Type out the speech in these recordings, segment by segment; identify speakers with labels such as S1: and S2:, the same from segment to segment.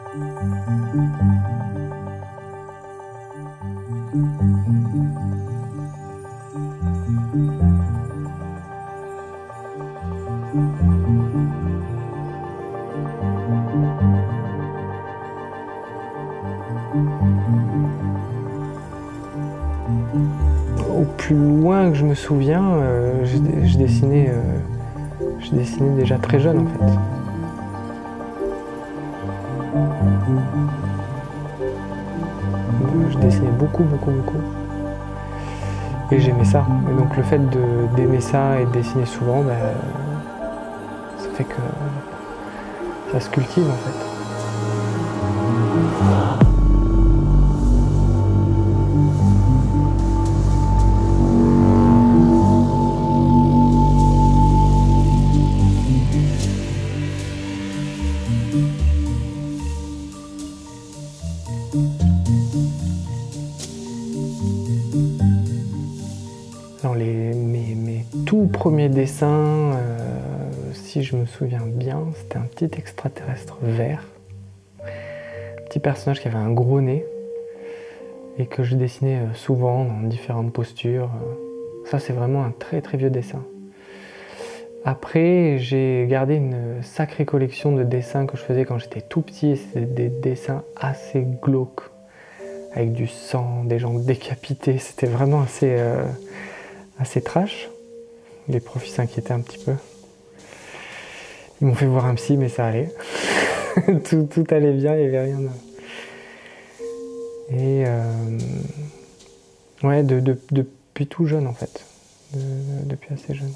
S1: Au plus loin que je me souviens, je dessinais déjà très jeune en fait. Je dessinais beaucoup. Et j'aimais ça. Et donc le fait d'aimer ça et de dessiner souvent, bah, ça fait que ça se cultive en fait. Alors mes tout premiers dessins, si je me souviens bien, c'était un petit extraterrestre vert. Un petit personnage qui avait un gros nez et que je dessinais souvent dans différentes postures. Ça c'est vraiment un très vieux dessin. Après, j'ai gardé une sacrée collection de dessins que je faisais quand j'étais tout petit. C'était des dessins assez glauques, avec du sang, des gens décapités. C'était vraiment assez trash. Les profs s'inquiétaient un petit peu. Ils m'ont fait voir un psy, mais ça allait. tout allait bien, il n'y avait rien de... Et ouais, depuis tout jeune en fait. Depuis assez jeune.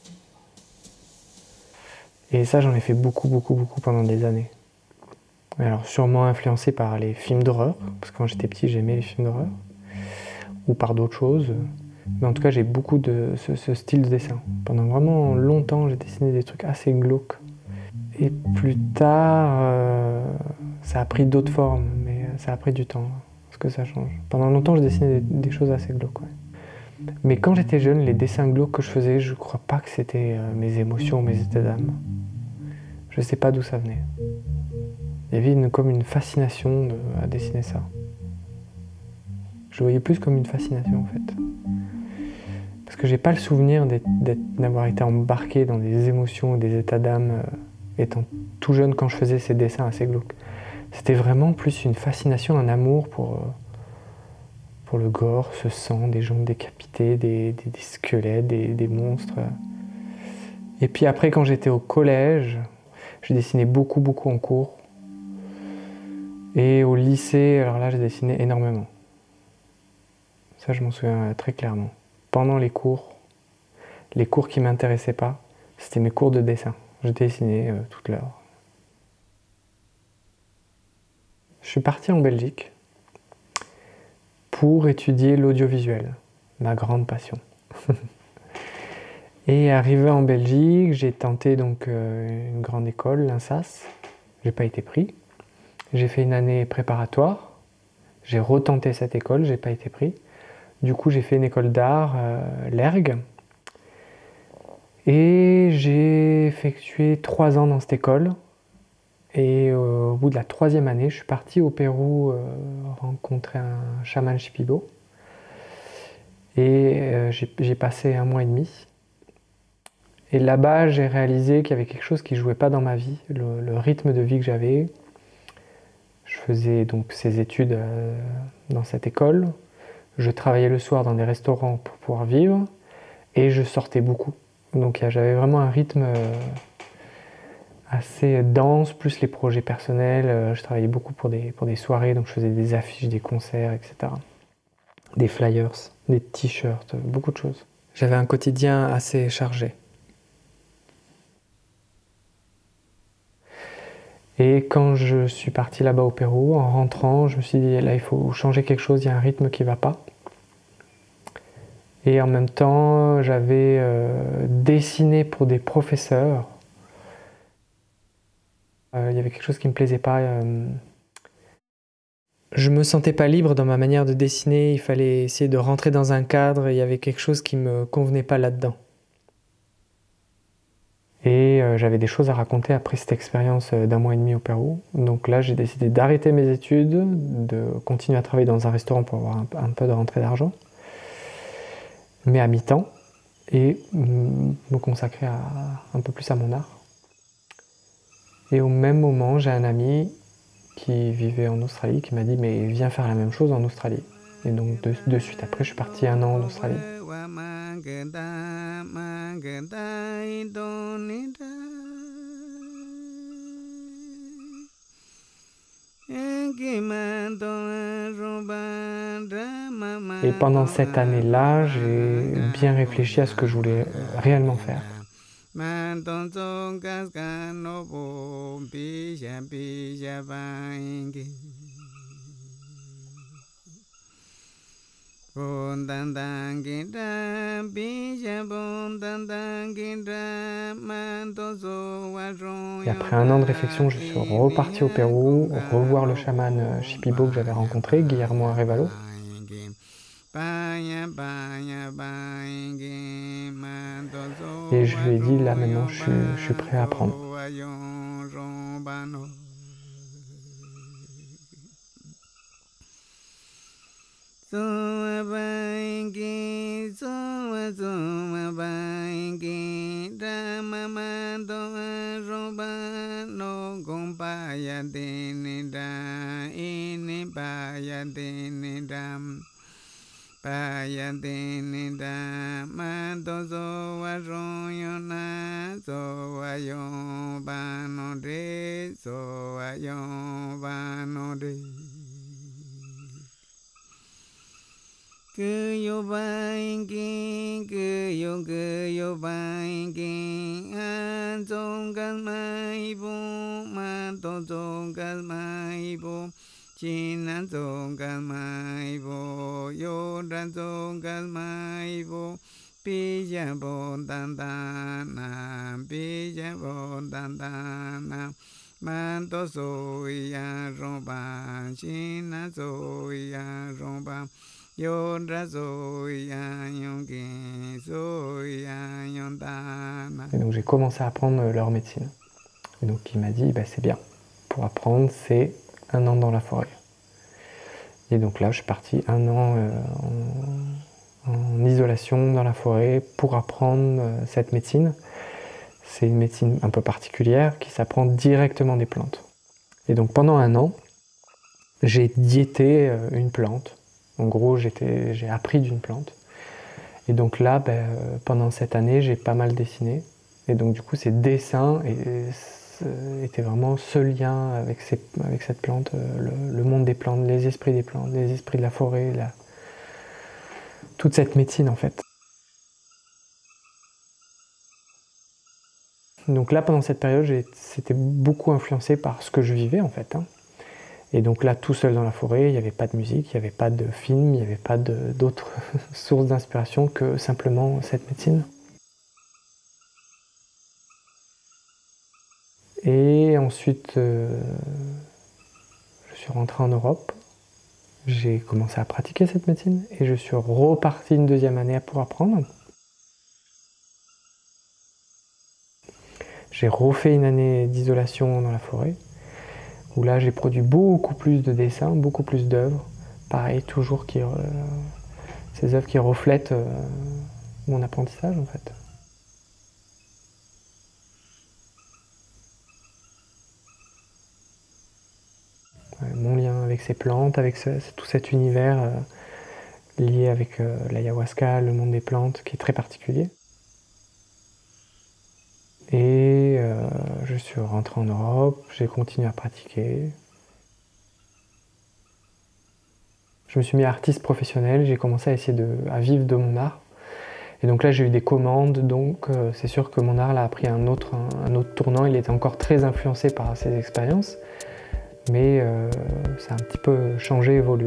S1: Et ça, j'en ai fait beaucoup pendant des années. Alors sûrement influencé par les films d'horreur, parce que quand j'étais petit, j'aimais les films d'horreur. Ou par d'autres choses. Mais en tout cas, j'ai beaucoup de ce style de dessin. Pendant vraiment longtemps, j'ai dessiné des trucs assez glauques. Et plus tard, ça a pris d'autres formes, mais ça a pris du temps, parce que ça change. Pendant longtemps, je dessinais des choses assez glauques. Ouais. Mais quand j'étais jeune, les dessins glauques que je faisais, je crois pas que c'était mes émotions, mes états d'âme. Je sais pas d'où ça venait. Il y avait comme une fascination à dessiner ça. Je le voyais plus comme une fascination en fait. Parce que j'ai pas le souvenir d'avoir été embarqué dans des émotions ou des états d'âme étant tout jeune quand je faisais ces dessins assez glauques. C'était vraiment plus une fascination, un amour pour le gore, ce sang, des gens décapités, des squelettes, des monstres. Et puis après, quand j'étais au collège, je dessinais beaucoup en cours. Et au lycée, alors là, je dessinais énormément. Ça, je m'en souviens très clairement. Pendant les cours qui ne m'intéressaient pas, c'était mes cours de dessin. Je dessinais toute l'heure. Je suis parti en Belgique pour étudier l'audiovisuel, ma grande passion. Et arrivé en Belgique, j'ai tenté donc une grande école, l'INSAS. J'ai pas été pris. J'ai fait une année préparatoire. J'ai retenté cette école, j'ai pas été pris. Du coup, j'ai fait une école d'art, l'ERG. Et j'ai effectué 3 ans dans cette école. Et au bout de la 3e année, je suis parti au Pérou rencontrer un chaman Shipibo. Et j'ai passé 1 mois et demi. Et là-bas, j'ai réalisé qu'il y avait quelque chose qui ne jouait pas dans ma vie, le rythme de vie que j'avais. Je faisais donc ces études dans cette école. Je travaillais le soir dans des restaurants pour pouvoir vivre. Et je sortais beaucoup. Donc j'avais vraiment un rythme assez dense, plus les projets personnels. Je travaillais beaucoup pour des soirées, donc je faisais des affiches, des concerts, etc. Des flyers, des t-shirts, beaucoup de choses. J'avais un quotidien assez chargé. Et quand je suis parti là-bas au Pérou, en rentrant, je me suis dit, là, il faut changer quelque chose, il y a un rythme qui ne va pas. Et en même temps, j'avais dessiné pour des professeurs. Il y avait quelque chose qui ne me plaisait pas. Je me sentais pas libre dans ma manière de dessiner, il fallait essayer de rentrer dans un cadre, il y avait quelque chose qui me convenait pas là-dedans. Et j'avais des choses à raconter après cette expérience d'1 mois et demi au Pérou. Donc là, j'ai décidé d'arrêter mes études, de continuer à travailler dans un restaurant pour avoir un peu de rentrée d'argent, mais à mi-temps, et me consacrer un peu plus à mon art. Et au même moment, j'ai un ami qui vivait en Australie qui m'a dit « mais viens faire la même chose en Australie ». Et donc de suite après, je suis parti 1 an en Australie. Et pendant cette année-là, j'ai bien réfléchi à ce que je voulais réellement faire. Et après 1 an de réflexion, je suis reparti au Pérou, revoir le chaman Shipibo que j'avais rencontré, Guillermo Arevalo. Et je lui ai dit, là maintenant, je suis prêt à apprendre. Et donc j'ai commencé à apprendre leur médecine. Et donc il m'a dit, bah, c'est bien, pour apprendre, c'est 1 an dans la forêt. Et donc là, je suis parti 1 an en isolation dans la forêt pour apprendre cette médecine. C'est une médecine un peu particulière qui s'apprend directement des plantes. Et donc pendant 1 an, j'ai diété une plante. En gros, j'ai appris d'une plante. Et donc là, pendant cette année, j'ai pas mal dessiné. Et donc du coup, ces dessins étaient vraiment ce lien avec cette plante, le monde des plantes, les esprits des plantes, les esprits de la forêt, toute cette médecine en fait. Donc là, pendant cette période, c'était beaucoup influencé par ce que je vivais en fait. Et donc là, tout seul dans la forêt, il n'y avait pas de musique, il n'y avait pas de film, il n'y avait pas d'autres sources d'inspiration que simplement cette médecine. Et ensuite, je suis rentré en Europe, j'ai commencé à pratiquer cette médecine et je suis reparti une 2e année pour apprendre. J'ai refait une année d'isolation dans la forêt, où là j'ai produit beaucoup plus de dessins, beaucoup plus d'œuvres. Pareil, toujours ces œuvres qui reflètent mon apprentissage en fait. Mon lien avec ces plantes, avec tout cet univers lié avec l'ayahuasca, le monde des plantes, qui est très particulier. Et je suis rentré en Europe, j'ai continué à pratiquer. Je me suis mis artiste professionnel, j'ai commencé à essayer à vivre de mon art. Et donc là, j'ai eu des commandes, donc c'est sûr que mon art là, a pris un autre tournant. Il était encore très influencé par ces expériences, mais ça a un petit peu changé, évolué.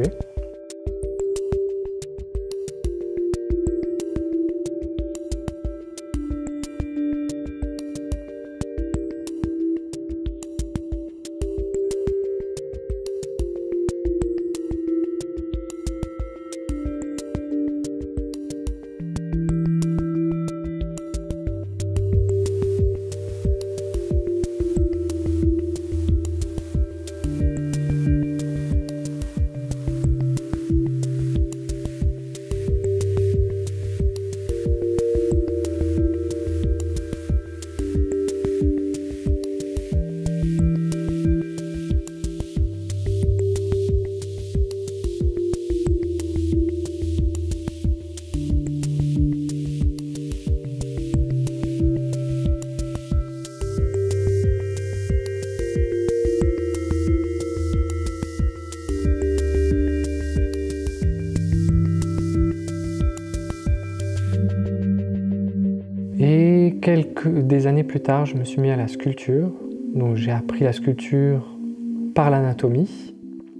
S1: des années plus tard, je me suis mis à la sculpture. Donc j'ai appris la sculpture par l'anatomie.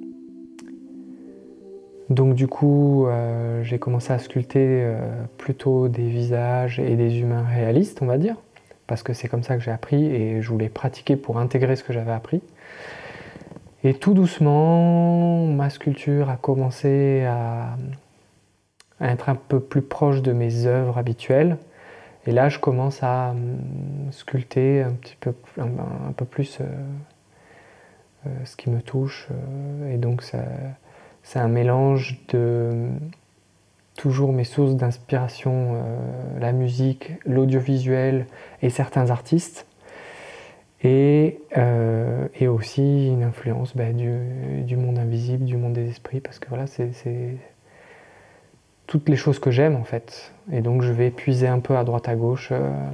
S1: Donc du coup, j'ai commencé à sculpter plutôt des visages et des humains réalistes, on va dire, parce que c'est comme ça que j'ai appris et je voulais pratiquer pour intégrer ce que j'avais appris. Et tout doucement, ma sculpture a commencé à être un peu plus proche de mes œuvres habituelles. Et là, je commence à sculpter un peu plus ce qui me touche. Et donc, c'est un mélange de toujours mes sources d'inspiration, la musique, l'audiovisuel et certains artistes. Et aussi une influence du monde invisible, du monde des esprits, parce que voilà, c'est toutes les choses que j'aime en fait. Et donc je vais puiser un peu à droite à gauche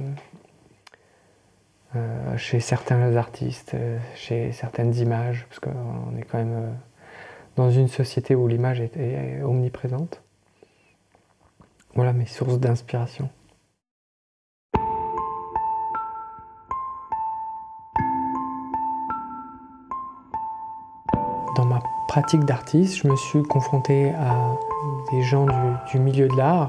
S1: chez certains artistes, chez certaines images, parce qu'on est quand même dans une société où l'image est omniprésente. Voilà mes sources d'inspiration. Dans ma pratique d'artiste, je me suis confronté à des gens du milieu de l'art.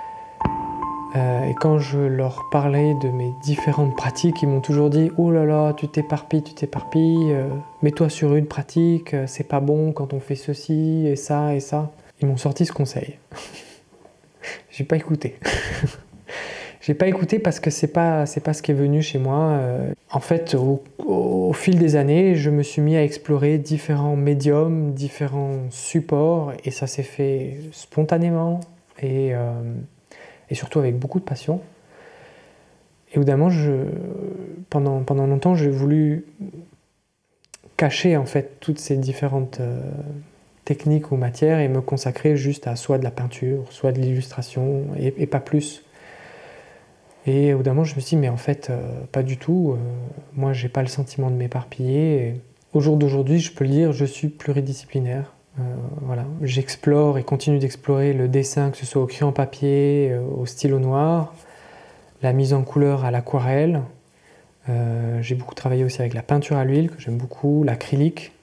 S1: Et quand je leur parlais de mes différentes pratiques, ils m'ont toujours dit « Oh là là, tu t'éparpilles, mets-toi sur une pratique, c'est pas bon quand on fait ceci et ça et ça. » Ils m'ont sorti ce conseil. J'ai pas écouté. J'ai pas écouté parce que c'est pas ce qui est venu chez moi. En fait, au fil des années, je me suis mis à explorer différents médiums, différents supports, et ça s'est fait spontanément et surtout avec beaucoup de passion. Et évidemment, pendant longtemps, j'ai voulu cacher en fait toutes ces différentes techniques ou matières et me consacrer juste à soit de la peinture, soit de l'illustration et pas plus. Et au bout d'un moment, je me suis dit, mais en fait, pas du tout. Moi, j'ai pas le sentiment de m'éparpiller. Et au jour d'aujourd'hui, je peux le dire, je suis pluridisciplinaire. Voilà. J'explore et continue d'explorer le dessin, que ce soit au crayon papier, au stylo noir, la mise en couleur à l'aquarelle. J'ai beaucoup travaillé aussi avec la peinture à l'huile, que j'aime beaucoup, l'acrylique,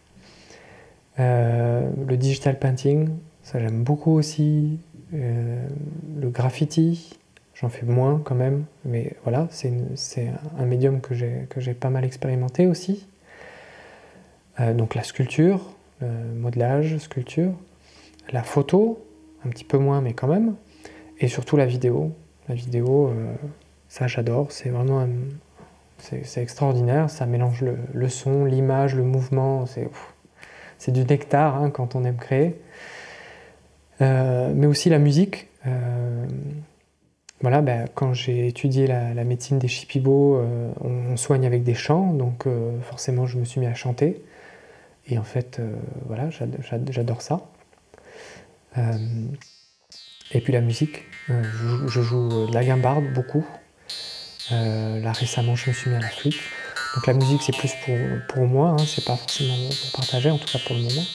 S1: le digital painting, ça j'aime beaucoup aussi, le graffiti. J'en fais moins quand même, mais voilà, c'est un médium que j'ai pas mal expérimenté aussi. Donc la sculpture, le modelage, sculpture, la photo, un petit peu moins mais quand même, et surtout la vidéo. La vidéo, ça j'adore, c'est vraiment c'est extraordinaire, ça mélange le son, l'image, le mouvement, c'est du nectar hein, quand on aime créer. Mais aussi la musique. Voilà, quand j'ai étudié la médecine des Shipibo, on soigne avec des chants, donc forcément je me suis mis à chanter. Et en fait, voilà, j'adore ça. Et puis la musique, je joue de la guimbarde beaucoup. Là récemment, je me suis mis à la flûte. Donc la musique, c'est plus pour moi, hein, c'est pas forcément pour partager, en tout cas pour le moment.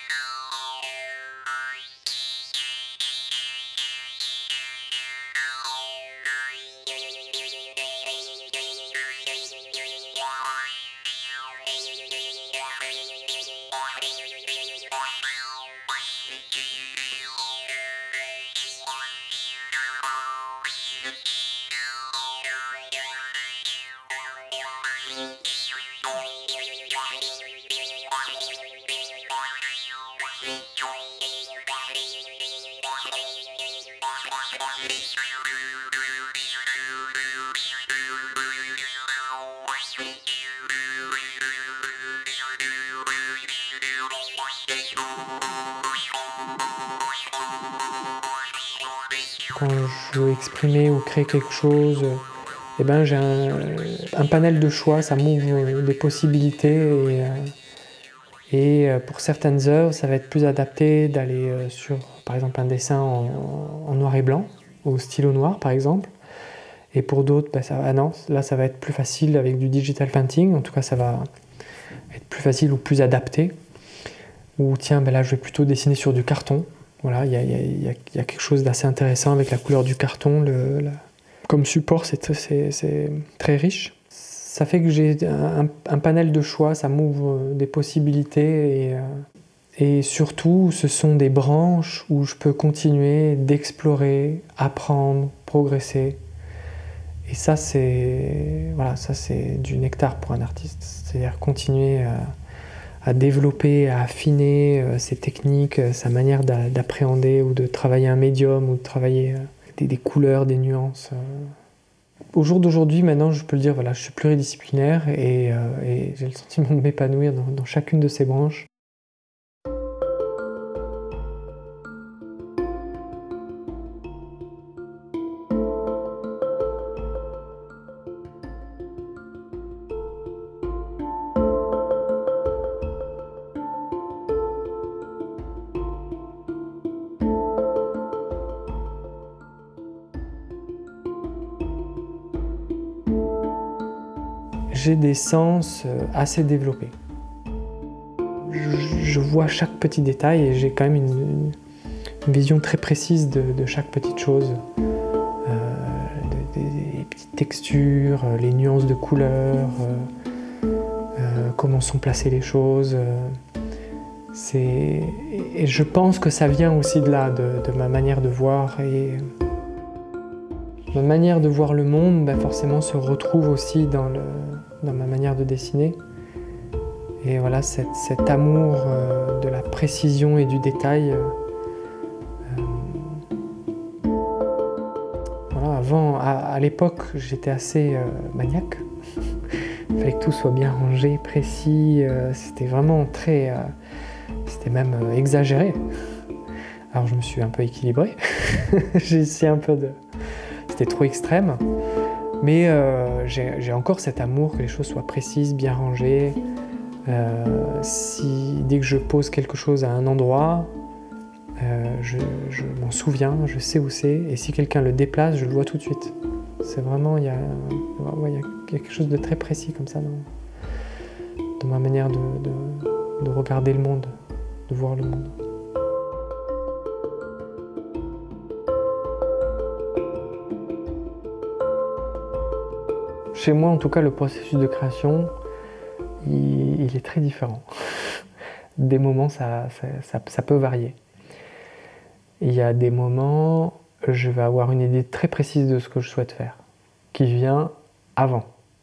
S1: Quand je veux exprimer ou créer quelque chose, eh ben, j'ai un panel de choix, ça m'ouvre des possibilités et pour certaines œuvres, ça va être plus adapté d'aller sur, par exemple, un dessin en noir et blanc, au stylo noir par exemple. Et pour d'autres, non, là ça va être plus facile avec du digital painting, en tout cas ça va être plus facile ou plus adapté. Ou tiens, là je vais plutôt dessiner sur du carton. Voilà, il y a quelque chose d'assez intéressant avec la couleur du carton, comme support, c'est très riche. Ça fait que j'ai un panel de choix, ça m'ouvre des possibilités et surtout, ce sont des branches où je peux continuer d'explorer, apprendre, progresser. Et ça, c'est du nectar pour un artiste. C'est-à-dire continuer à développer, à affiner ses techniques, sa manière d'appréhender ou de travailler un médium ou de travailler des couleurs, des nuances. Au jour d'aujourd'hui, maintenant, je peux le dire, voilà, je suis pluridisciplinaire et j'ai le sentiment de m'épanouir dans chacune de ces branches. J'ai des sens assez développés. Je vois chaque petit détail et j'ai quand même une vision très précise de chaque petite chose. Des petites textures, les nuances de couleurs, comment sont placées les choses. Et je pense que ça vient aussi de là, de ma manière de voir. Et ma manière de voir le monde, forcément, se retrouve aussi dans ma manière de dessiner. Et voilà, cet amour de la précision et du détail. Voilà, avant, à l'époque, j'étais assez maniaque. Il fallait que tout soit bien rangé, précis. C'était vraiment très... c'était même exagéré. Alors je me suis un peu équilibré. J'ai essayé un peu de... C'était trop extrême. Mais j'ai encore cet amour que les choses soient précises, bien rangées. Dès que je pose quelque chose à un endroit, je m'en souviens, je sais où c'est, et si quelqu'un le déplace, je le vois tout de suite. C'est vraiment, il y a quelque chose de très précis comme ça dans ma manière de regarder le monde, de voir le monde. Chez moi, en tout cas, le processus de création, il est très différent. Des moments, ça peut varier. Il y a des moments, je vais avoir une idée très précise de ce que je souhaite faire, qui vient avant.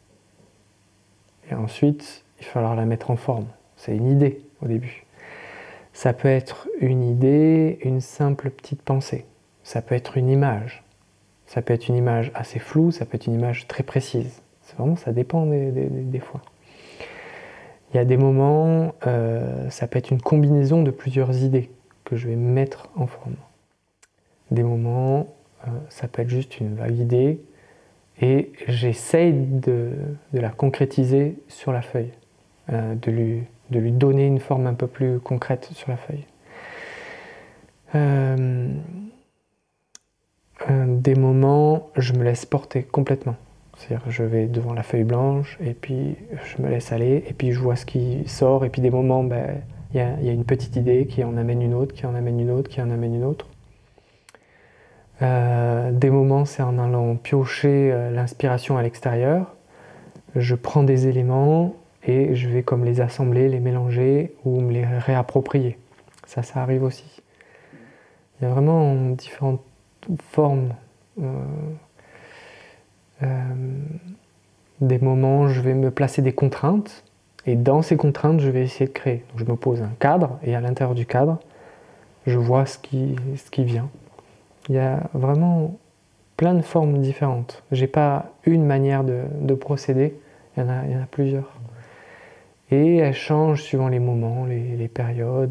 S1: Et ensuite, il va falloir la mettre en forme. C'est une idée au début. Ça peut être une idée, une simple petite pensée. Ça peut être une image. Ça peut être une image assez floue, ça peut être une image très précise. C'est vraiment, ça dépend des fois. Il y a des moments, ça peut être une combinaison de plusieurs idées que je vais mettre en forme. Des moments, ça peut être juste une vague idée et j'essaye de la concrétiser sur la feuille, de lui donner une forme un peu plus concrète sur la feuille. Des moments, je me laisse porter complètement. C'est-à-dire je vais devant la feuille blanche et puis je me laisse aller et puis je vois ce qui sort et puis des moments, y a une petite idée qui en amène une autre, qui en amène une autre, qui en amène une autre. Des moments, c'est en allant piocher l'inspiration à l'extérieur. Je prends des éléments et je vais comme les assembler, les mélanger ou me les réapproprier. Ça arrive aussi. Il y a vraiment différentes formes. Des moments, je vais me placer des contraintes et dans ces contraintes, je vais essayer de créer. Donc, je me pose un cadre et à l'intérieur du cadre, je vois ce qui vient. Il y a vraiment plein de formes différentes. J'ai pas une manière de procéder, il y en a plusieurs. Et elles changent suivant les moments, les périodes,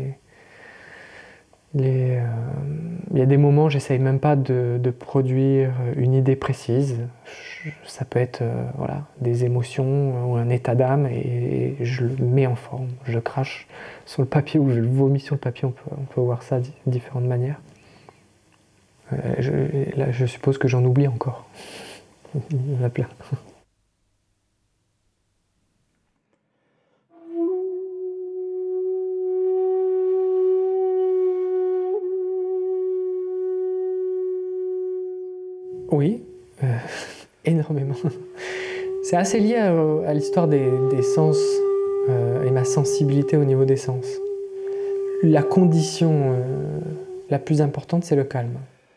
S1: il y a des moments, j'essaye même pas de produire une idée précise. Ça peut être des émotions ou un état d'âme et je le mets en forme. Je le crache sur le papier ou je le vomis sur le papier. On peut voir ça de différentes manières. Là, je suppose que j'en oublie encore. Il y en a plein. Oui, énormément. C'est assez lié à l'histoire des sens et ma sensibilité au niveau des sens. La condition la plus importante, c'est le calme.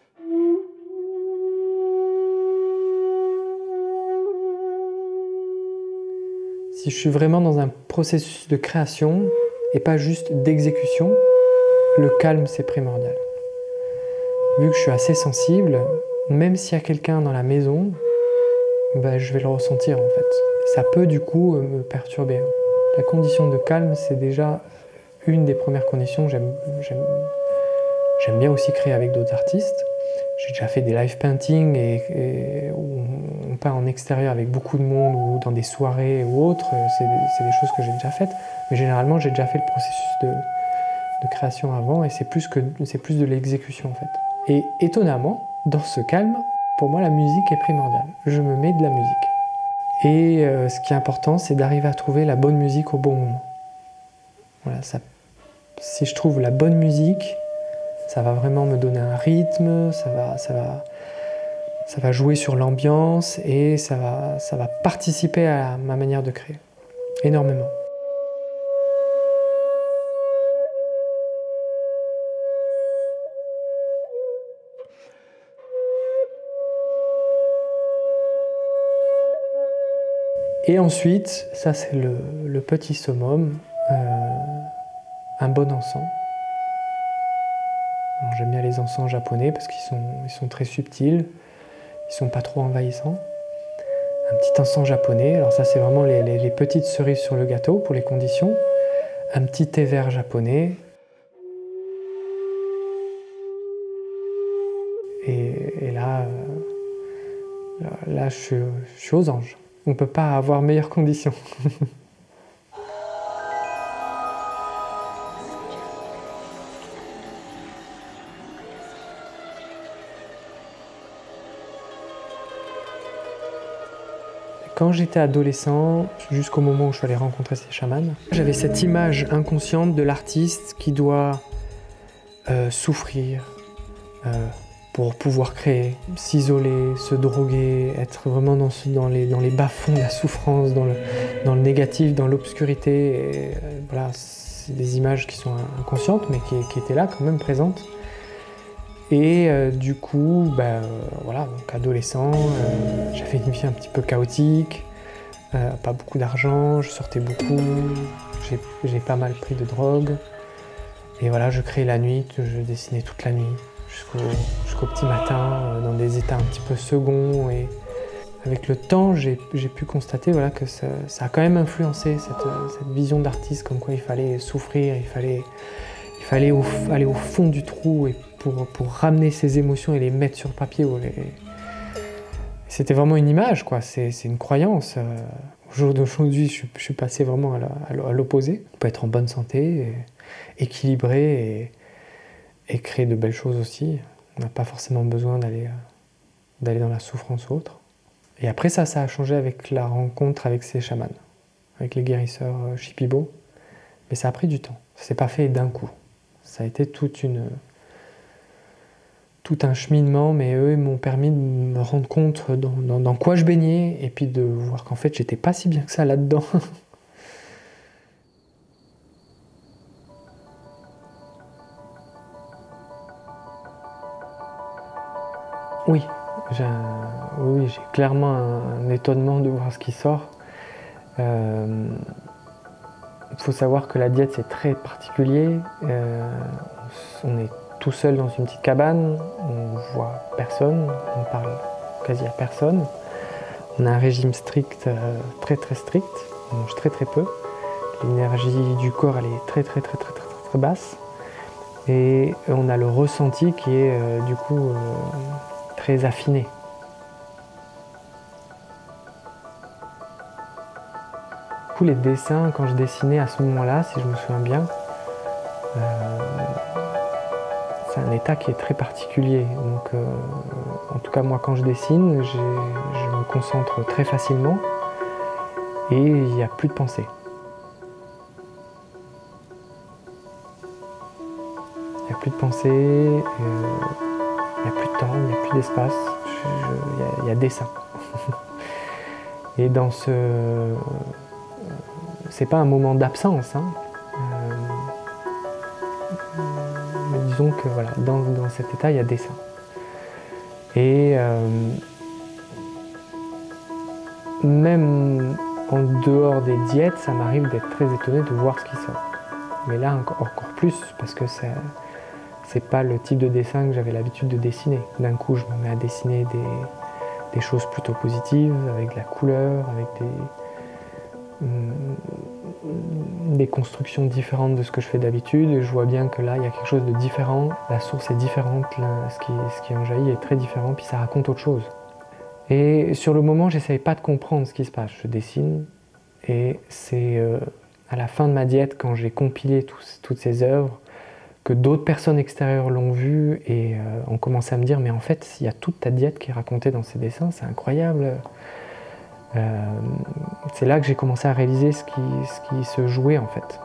S1: Si je suis vraiment dans un processus de création et pas juste d'exécution, le calme, c'est primordial. Vu que je suis assez sensible, même s'il y a quelqu'un dans la maison, ben, je vais le ressentir en fait. Ça peut du coup me perturber. La condition de calme, c'est déjà une des premières conditions. J'aime bien aussi créer avec d'autres artistes. J'ai déjà fait des live painting où on peint en extérieur avec beaucoup de monde ou dans des soirées ou autres. C'est des choses que j'ai déjà faites. Mais généralement, j'ai déjà fait le processus de création avant et c'est plus de l'exécution en fait. Et étonnamment, dans ce calme, pour moi, la musique est primordiale. Je me mets de la musique. Et ce qui est important, c'est d'arriver à trouver la bonne musique au bon moment. Voilà, si je trouve la bonne musique, ça va vraiment me donner un rythme, ça va jouer sur l'ambiance et ça va participer à ma manière de créer, énormément. Et ensuite, ça c'est le petit summum, un bon encens. J'aime bien les encens japonais parce qu'ils sont très subtils, ils sont pas trop envahissants. Un petit encens japonais, alors ça c'est vraiment les petites cerises sur le gâteau pour les conditions. Un petit thé vert japonais. Et là, je suis aux anges. On ne peut pas avoir meilleures conditions. Quand j'étais adolescent, jusqu'au moment où je suis allé rencontrer ces chamans, j'avais cette image inconsciente de l'artiste qui doit souffrir pour pouvoir créer, s'isoler, se droguer, être vraiment dans les bas-fonds de la souffrance, dans le négatif, dans l'obscurité. Voilà, c'est des images qui sont inconscientes, mais qui étaient là quand même présentes. Et du coup, voilà, donc adolescent, j'avais une vie un petit peu chaotique, pas beaucoup d'argent, je sortais beaucoup, j'ai pas mal pris de drogue. Et voilà, je créais la nuit, je dessinais toute la nuit, jusqu'au petit matin, dans des états un petit peu seconds. Et avec le temps, j'ai pu constater voilà, que ça a quand même influencé cette vision d'artiste, comme quoi il fallait souffrir, il fallait aller au fond du trou et pour ramener ses émotions et les mettre sur papier. C'était vraiment une image, quoi. C'est une croyance. Au jour d'aujourd'hui, je suis passé vraiment à l'opposé. On peut être en bonne santé, équilibré et créer de belles choses aussi. On n'a pas forcément besoin d'aller dans la souffrance ou autre. Et après ça a changé avec la rencontre avec ces chamans, avec les guérisseurs Shipibo. Mais ça a pris du temps. Ça ne s'est pas fait d'un coup. Ça a été tout un cheminement, mais eux m'ont permis de me rendre compte dans quoi je baignais et puis de voir qu'en fait j'étais pas si bien que ça là-dedans. Oui, j'ai clairement un étonnement de voir ce qui sort. Il faut savoir que la diète c'est très particulier. On est tout seul dans une petite cabane, on voit personne, on parle quasi à personne. On a un régime strict, très très strict, on mange très très peu. L'énergie du corps elle est très basse. Et on a le ressenti qui est du coup très affiné. Du coup les dessins, quand je dessinais à ce moment-là, si je me souviens bien, c'est un état qui est très particulier. Donc, en tout cas, moi, quand je dessine, je me concentre très facilement et il n'y a plus de pensée. Il n'y a plus de pensée, il n'y a plus de temps, il n'y a plus d'espace. il y a dessin. Et dans ce... c'est pas un moment d'absence, hein. Mais disons que voilà, dans cet état, il y a dessin. Et même en dehors des diètes, ça m'arrive d'être très étonné de voir ce qui sort. Mais là, encore plus, parce que c'est pas le type de dessin que j'avais l'habitude de dessiner. D'un coup, je me mets à dessiner des choses plutôt positives, avec de la couleur, avec des constructions différentes de ce que je fais d'habitude. Et je vois bien que là, il y a quelque chose de différent. La source est différente, ce qui en jaillit est très différent, puis ça raconte autre chose. Et sur le moment, j'essayais pas de comprendre ce qui se passe. Je dessine, et c'est à la fin de ma diète, quand j'ai compilé toutes ces œuvres, que d'autres personnes extérieures l'ont vu et ont commencé à me dire « Mais en fait, il y a toute ta diète qui est racontée dans ces dessins, c'est incroyable !» C'est là que j'ai commencé à réaliser ce qui se jouait en fait.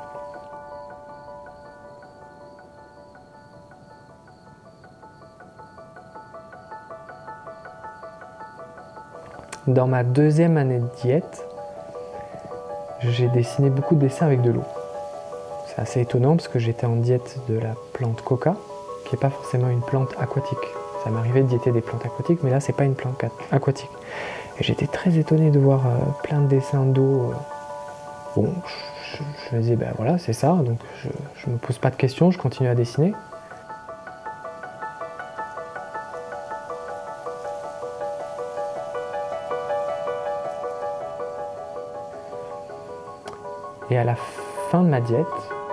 S1: Dans ma deuxième année de diète, j'ai dessiné beaucoup de dessins avec de l'eau. C'est assez étonnant parce que j'étais en diète de la plante coca, qui n'est pas forcément une plante aquatique. Ça m'arrivait de diéter des plantes aquatiques, mais là, c'est pas une plante aquatique. Et j'étais très étonné de voir plein de dessins d'eau. Bon, je me disais, ben voilà, c'est ça, donc je me pose pas de questions, je continue à dessiner. Et à la fin de ma diète,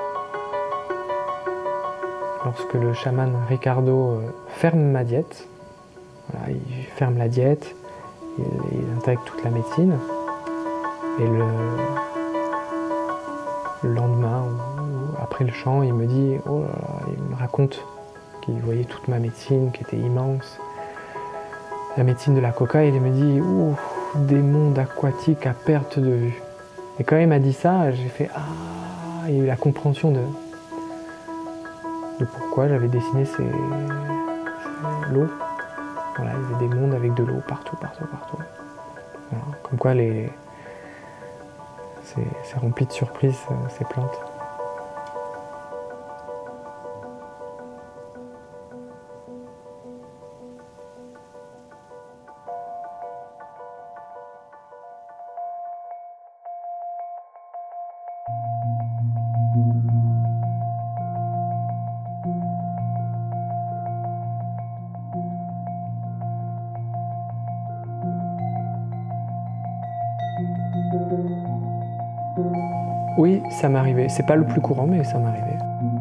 S1: lorsque le chaman Ricardo ferme ma diète, voilà, il ferme la diète, il intègre toute la médecine, et le lendemain, ou après le chant, il me dit, oh là là, il me raconte qu'il voyait toute ma médecine qui était immense, la médecine de la coca, et il me dit, ouh, des mondes aquatiques à perte de vue. Et quand il m'a dit ça, j'ai fait, ah, il y a eu la compréhension de pourquoi j'avais dessiné l'eau. Voilà, il y avait des mondes avec de l'eau partout. Voilà. Comme quoi c'est rempli de surprises, ces plantes. Oui, ça m'arrivait. C'est pas le plus courant, mais ça m'arrivait.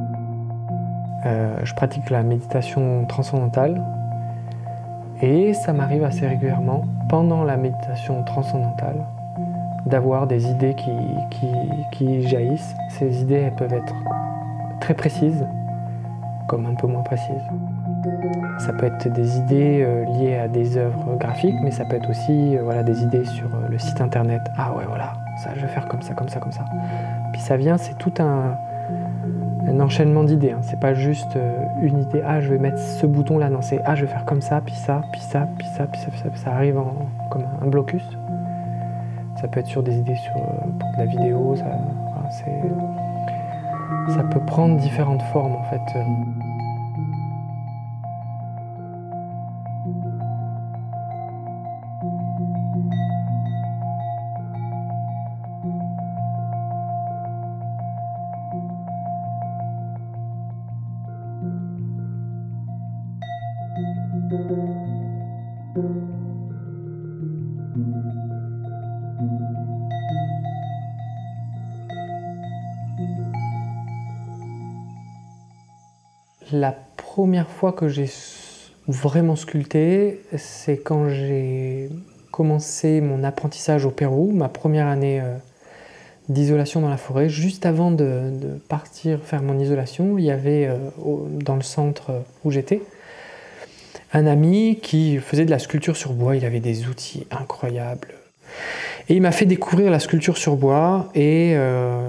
S1: Je pratique la méditation transcendantale et ça m'arrive assez régulièrement, pendant la méditation transcendantale, d'avoir des idées qui jaillissent. Ces idées, elles peuvent être très précises, comme un peu moins précises. Ça peut être des idées liées à des œuvres graphiques, mais ça peut être aussi voilà, des idées sur le site internet. Ah ouais, voilà, ça, je vais faire comme ça. Puis ça vient, c'est tout un enchaînement d'idées. Hein. C'est pas juste une idée, ah, je vais mettre ce bouton-là. Non, c'est, ah, je vais faire comme ça, puis ça. Ça arrive comme un blocus. Ça peut être sur des idées pour de la vidéo. Voilà, ça peut prendre différentes formes, en fait. La première fois que j'ai vraiment sculpté, c'est quand j'ai commencé mon apprentissage au Pérou, ma première année d'isolation dans la forêt. Juste avant de partir faire mon isolation, il y avait dans le centre où j'étais un ami qui faisait de la sculpture sur bois. Il avait des outils incroyables. Et il m'a fait découvrir la sculpture sur bois et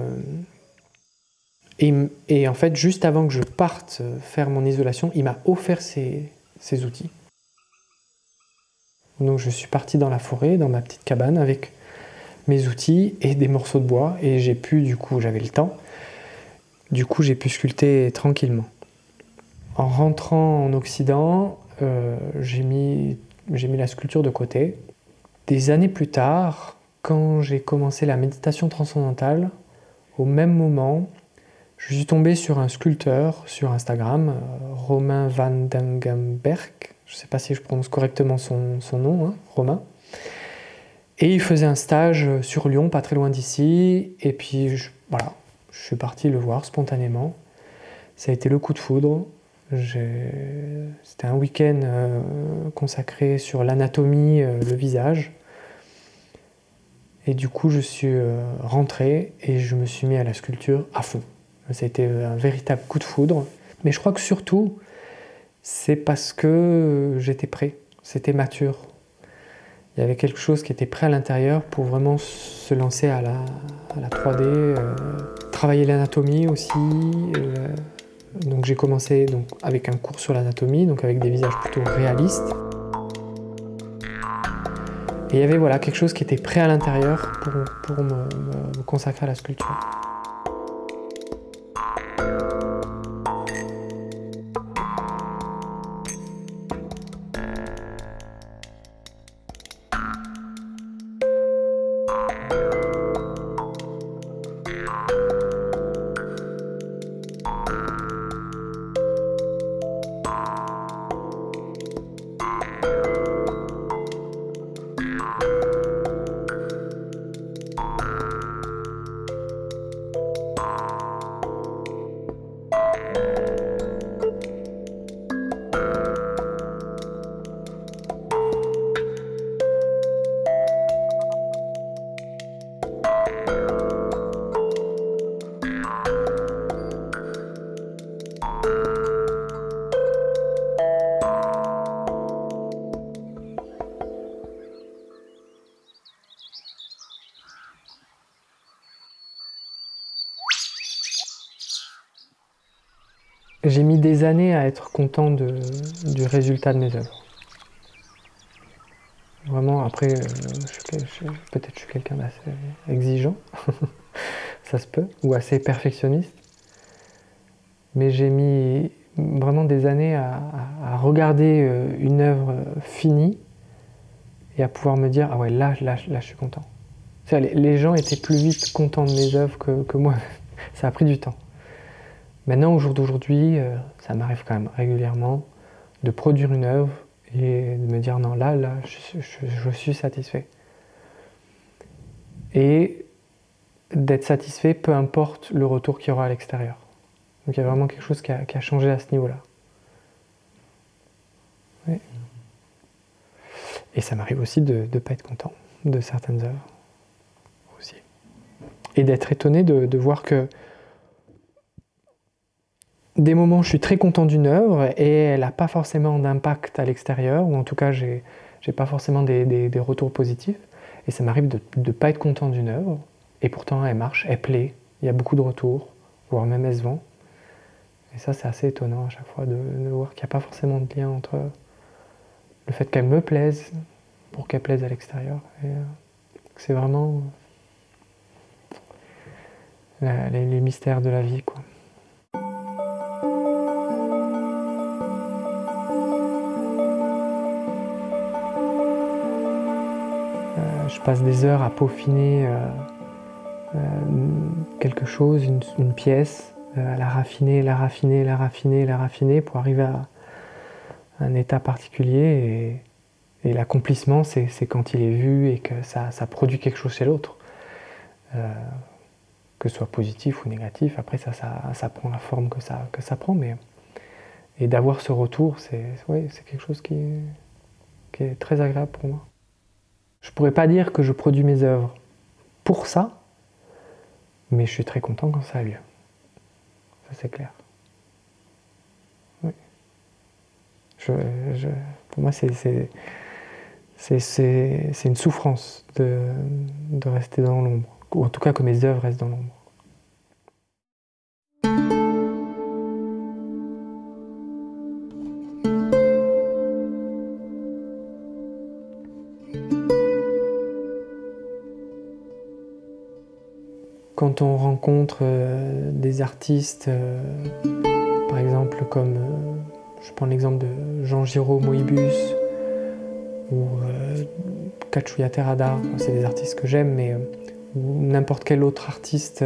S1: en fait, juste avant que je parte faire mon isolation, il m'a offert ces outils. Donc je suis parti dans la forêt, dans ma petite cabane, avec mes outils et des morceaux de bois, et j'ai pu, du coup, j'avais le temps, du coup j'ai pu sculpter tranquillement. En rentrant en Occident, j'ai mis la sculpture de côté. Des années plus tard, quand j'ai commencé la méditation transcendantale, au même moment, je suis tombé sur un sculpteur sur Instagram, Romain van Dengenberg. Je ne sais pas si je prononce correctement son nom, hein, Romain. Et il faisait un stage sur Lyon, pas très loin d'ici. Et puis, voilà, je suis parti le voir spontanément. Ça a été le coup de foudre. C'était un week-end consacré sur l'anatomie, le visage. Et du coup, je suis rentré et je me suis mis à la sculpture à fond. Ça a été un véritable coup de foudre. Mais je crois que surtout, c'est parce que j'étais prêt. C'était mature. Il y avait quelque chose qui était prêt à l'intérieur pour vraiment se lancer à la 3D, travailler l'anatomie aussi. Donc j'ai commencé avec un cours sur l'anatomie, donc avec des visages plutôt réalistes. Et il y avait voilà, quelque chose qui était prêt à l'intérieur pour me consacrer à la sculpture. J'ai mis des années à être content du résultat de mes œuvres. Vraiment, après, peut-être je suis quelqu'un d'assez exigeant, ça se peut, ou assez perfectionniste. Mais j'ai mis vraiment des années à regarder une œuvre finie et à pouvoir me dire « Ah ouais, là je suis content ». Les gens étaient plus vite contents de mes œuvres que moi. Ça a pris du temps. Maintenant, au jour d'aujourd'hui, ça m'arrive quand même régulièrement de produire une œuvre et de me dire non, là, je suis satisfait. Et d'être satisfait, peu importe le retour qu'il y aura à l'extérieur. Donc il y a vraiment quelque chose qui a changé à ce niveau-là. Oui. Et ça m'arrive aussi de ne pas être content de certaines œuvres. Aussi. Et d'être étonné de voir que des moments, je suis très content d'une œuvre et elle n'a pas forcément d'impact à l'extérieur, ou en tout cas, j'ai pas forcément des retours positifs. Et ça m'arrive de ne pas être content d'une œuvre, et pourtant elle marche, elle plaît, il y a beaucoup de retours, voire même elle se vend. Et ça, c'est assez étonnant à chaque fois de voir qu'il n'y a pas forcément de lien entre le fait qu'elle me plaise pour qu'elle plaise à l'extérieur. Et c'est vraiment les mystères de la vie, quoi. Je passe des heures à peaufiner quelque chose, une pièce, à la raffiner, la raffiner, la raffiner, la raffiner pour arriver à un état particulier. Et l'accomplissement, c'est quand il est vu et que ça produit quelque chose chez l'autre. Que ce soit positif ou négatif, après ça prend la forme que ça prend. Et d'avoir ce retour, c'est quelque chose qui est très agréable pour moi. Je pourrais pas dire que je produis mes œuvres pour ça, mais je suis très content quand ça a lieu. Ça, c'est clair. Oui. Pour moi, c'est une souffrance de rester dans l'ombre. Ou en tout cas que mes œuvres restent dans l'ombre. quand on rencontre des artistes, par exemple comme, je prends l'exemple de Jean Giraud Moïbus ou Katsuya Terada, c'est des artistes que j'aime, mais ou n'importe quel autre artiste,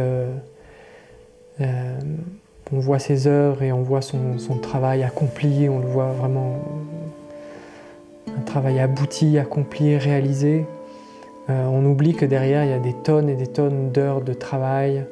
S1: on voit ses œuvres et on voit son travail accompli, on le voit vraiment, un travail abouti, accompli, réalisé. On oublie que derrière il y a des tonnes et des tonnes d'heures de travail,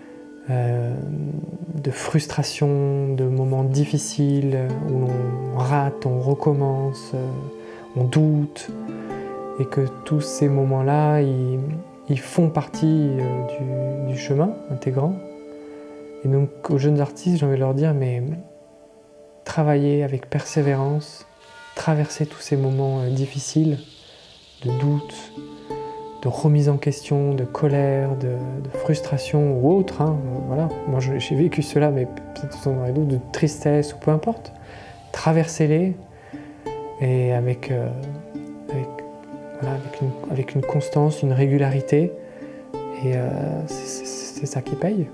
S1: de frustration, de moments difficiles où on rate, on recommence, on doute, et que tous ces moments-là, ils font partie du chemin intégrant. Et donc aux jeunes artistes, j'ai envie de leur dire, mais travaillez avec persévérance, traversez tous ces moments difficiles, de doute, de remise en question, de colère, de frustration ou autre. Hein. Voilà. Moi j'ai vécu cela, mais peut-être vous en aurez d'autres, de tristesse ou peu importe. Traversez-les et avec une constance, une régularité. Et c'est ça qui paye.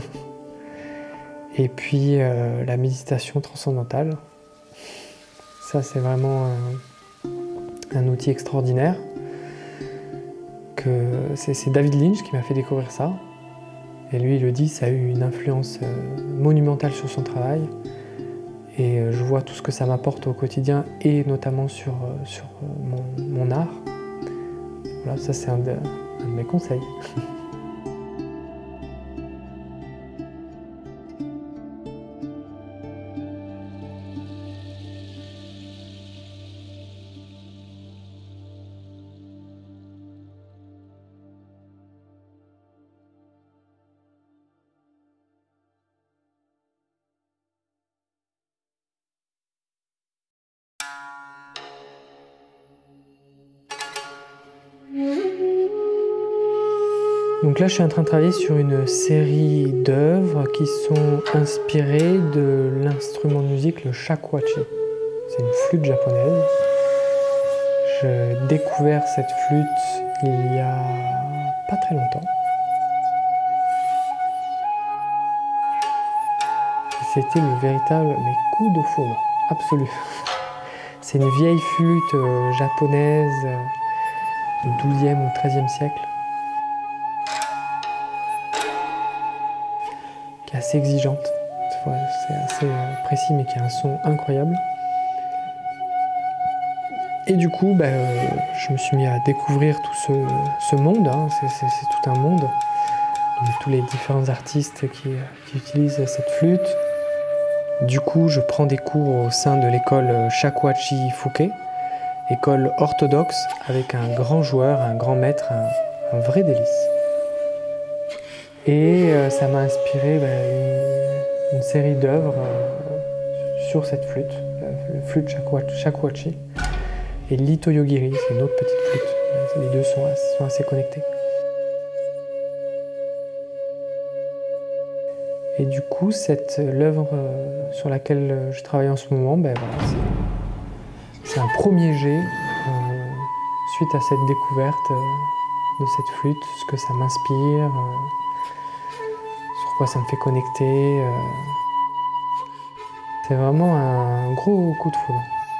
S1: Et puis la méditation transcendantale. Ça c'est vraiment un outil extraordinaire. C'est David Lynch qui m'a fait découvrir ça. Et lui, il le dit, ça a eu une influence monumentale sur son travail. Et je vois tout ce que ça m'apporte au quotidien et notamment sur mon art. Voilà, ça c'est un de mes conseils. Donc là, je suis en train de travailler sur une série d'œuvres qui sont inspirées de l'instrument de musique, le shakuhachi. C'est une flûte japonaise. J'ai découvert cette flûte il y a pas très longtemps. C'était le véritable coup de foudre, absolu. C'est une vieille flûte japonaise du XIIe ou XIIIe siècle, qui est assez exigeante. C'est assez précis, mais qui a un son incroyable. Et du coup, je me suis mis à découvrir tout ce monde. Hein. C'est tout un monde. Tous les différents artistes qui utilisent cette flûte. Du coup, je prends des cours au sein de l'école Shakuhachi Fuke, école orthodoxe avec un grand joueur, un grand maître, un vrai délice. Et ça m'a inspiré une série d'œuvres sur cette flûte, la flûte Shakuhachi. Et l'Ito Yogiri, c'est une autre petite flûte. Les deux sont assez connectés. Et du coup, l'œuvre sur laquelle je travaille en ce moment, voilà, c'est un premier jet suite à cette découverte de cette flûte, ce que ça m'inspire, sur quoi ça me fait connecter. C'est vraiment un gros coup de foudre.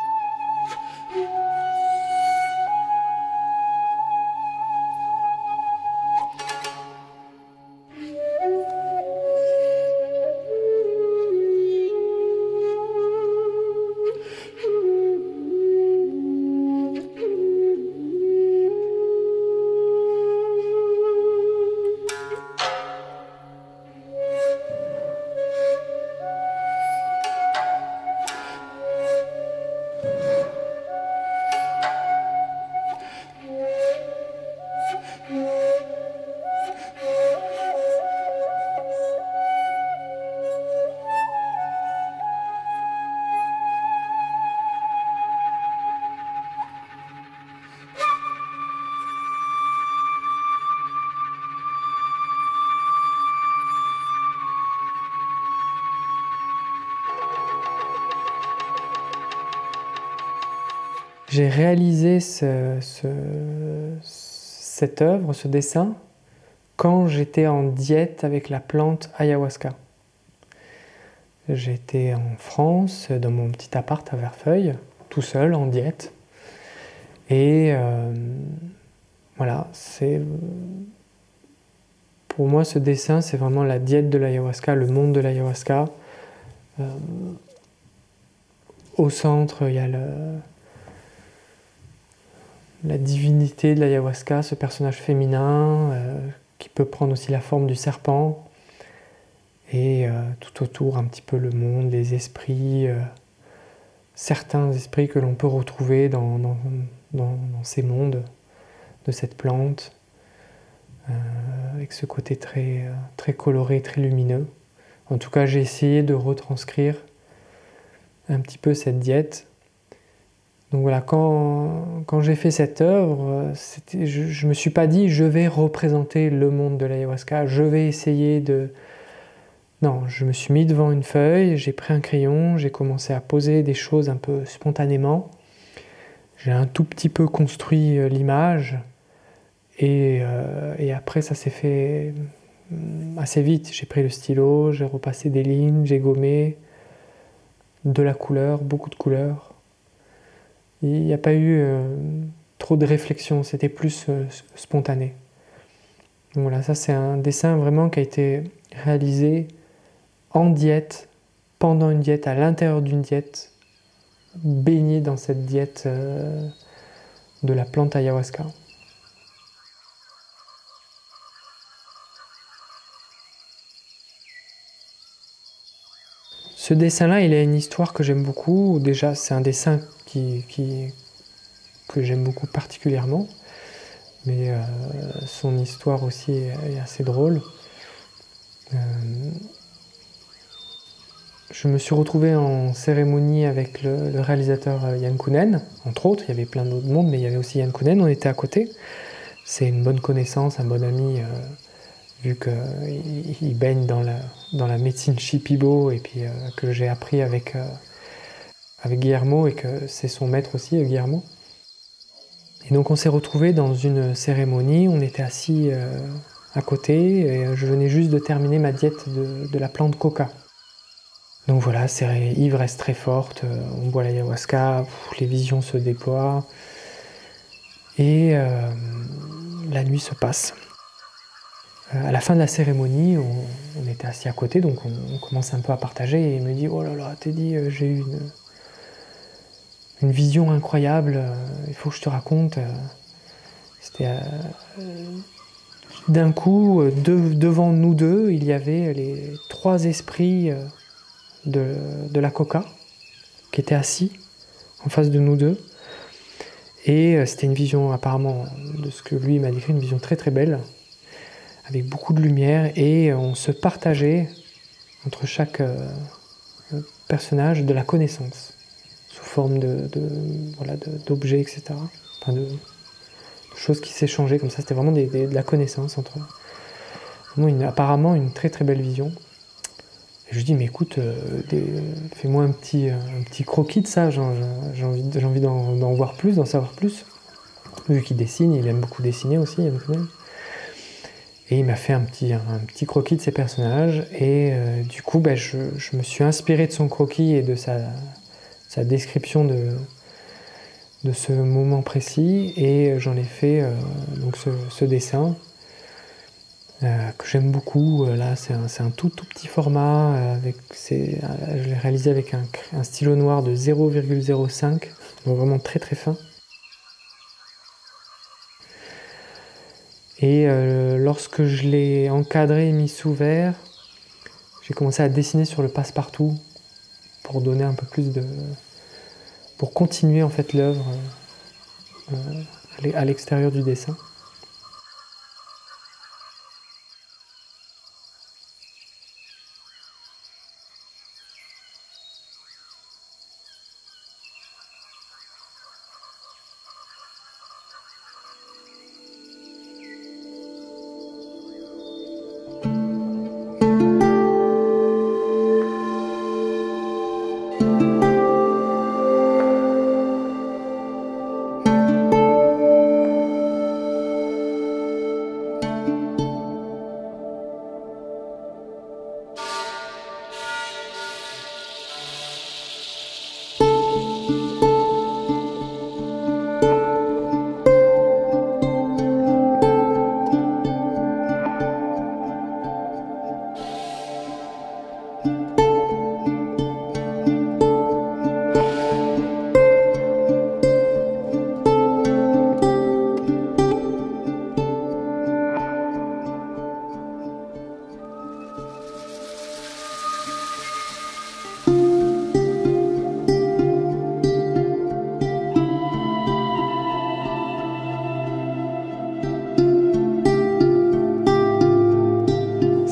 S1: J'ai réalisé cette œuvre, ce dessin, quand j'étais en diète avec la plante ayahuasca. J'étais en France, dans mon petit appart à Verfeil, tout seul, en diète. Et voilà, pour moi, ce dessin, c'est vraiment la diète de l'ayahuasca, le monde de l'ayahuasca. Au centre, il y a la divinité de l'ayahuasca, ce personnage féminin qui peut prendre aussi la forme du serpent. Et tout autour, un petit peu le monde, les esprits, certains esprits que l'on peut retrouver dans ces mondes de cette plante, avec ce côté très coloré, très lumineux. En tout cas, j'ai essayé de retranscrire un petit peu cette diète. Donc voilà, quand j'ai fait cette œuvre, je ne me suis pas dit je vais représenter le monde de l'ayahuasca, je vais essayer de... Non, je me suis mis devant une feuille, j'ai pris un crayon, j'ai commencé à poser des choses un peu spontanément. J'ai un tout petit peu construit l'image et après ça s'est fait assez vite. J'ai pris le stylo, j'ai repassé des lignes, j'ai gommé de la couleur, beaucoup de couleurs. Il n'y a pas eu trop de réflexion, c'était plus spontané. Donc voilà, ça c'est un dessin vraiment qui a été réalisé en diète, pendant une diète, à l'intérieur d'une diète, baigné dans cette diète de la plante ayahuasca. Ce dessin-là, il a une histoire que j'aime beaucoup. Déjà, c'est un dessin que j'aime beaucoup particulièrement, mais son histoire aussi est assez drôle. Je me suis retrouvé en cérémonie avec le réalisateur Yann Kounen, entre autres. Il y avait plein d'autres monde, mais il y avait aussi Yann Kounen, on était à côté. C'est une bonne connaissance, un bon ami, vu qu'il baigne dans la médecine Shipibo, et puis que j'ai appris avec Guillermo, et que c'est son maître aussi, Guillermo. Et donc on s'est retrouvés dans une cérémonie, on était assis à côté, et je venais juste de terminer ma diète de la plante coca. Donc voilà, c'est ivresse très forte, on boit l'ayahuasca, les visions se déploient, et la nuit se passe. À la fin de la cérémonie, on était assis à côté, donc on commence un peu à partager, et il me dit « Oh là là, Teddy, j'ai eu une vision incroyable, il faut que je te raconte. » C'était d'un coup, devant nous deux, il y avait les 3 esprits de la coca qui étaient assis en face de nous deux. Et c'était une vision, apparemment, de ce que lui m'a décrit, une vision très très belle, avec beaucoup de lumière, et on se partageait entre chaque personnage de la connaissance, sous forme d'objets, etc. Enfin, de choses qui s'échangeaient comme ça. C'était vraiment de la connaissance entre eux. Apparemment une très très belle vision. Et je lui dis, mais écoute, fais-moi un petit croquis de ça, j'ai envie d'en voir plus, d'en savoir plus. Vu qu'il dessine, il aime beaucoup dessiner aussi, et il m'a fait un petit croquis de ses personnages, et du coup, je me suis inspiré de son croquis et de sa description de ce moment précis, et j'en ai fait donc ce dessin. Que j'aime beaucoup. Là, c'est un tout petit format. Je l'ai réalisé avec un stylo noir de 0,05, donc vraiment très très fin. Et lorsque je l'ai encadré et mis sous verre, j'ai commencé à dessiner sur le passe-partout pour donner un peu plus pour continuer en fait l'œuvre à l'extérieur du dessin.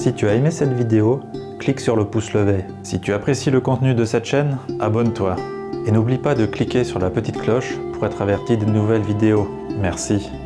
S2: Si tu as aimé cette vidéo, clique sur le pouce levé. Si tu apprécies le contenu de cette chaîne, abonne-toi. Et n'oublie pas de cliquer sur la petite cloche pour être averti de nouvelles vidéos. Merci.